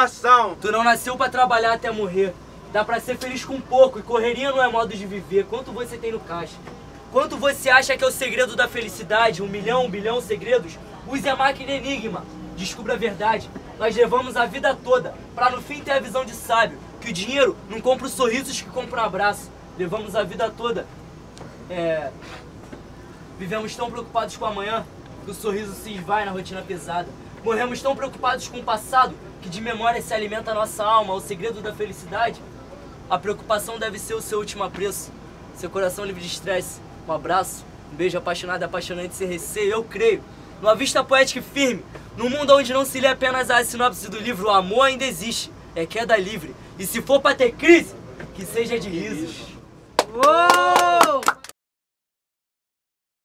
coração. Tu não nasceu pra trabalhar até morrer. Dá pra ser feliz com pouco e correria não é modo de viver. Quanto você tem no caixa? Quanto você acha que é o segredo da felicidade? 1 milhão, 1 bilhão segredos? Use a máquina Enigma. Descubra a verdade. Nós levamos a vida toda pra no fim ter a visão de sábio. Que o dinheiro não compra os sorrisos que compra um abraço. Levamos a vida toda. Vivemos tão preocupados com o amanhã que o sorriso se esvai na rotina pesada. Morremos tão preocupados com o passado que de memória se alimenta a nossa alma. O segredo da felicidade? A preocupação deve ser o seu último apreço. Seu coração livre de estresse. Um abraço, um beijo apaixonado e apaixonante sem receio. Eu creio numa vista poética e firme. Num mundo onde não se lê apenas a sinopse do livro, o amor ainda existe. É queda livre. E se for pra ter crise, que seja de risos. Uou!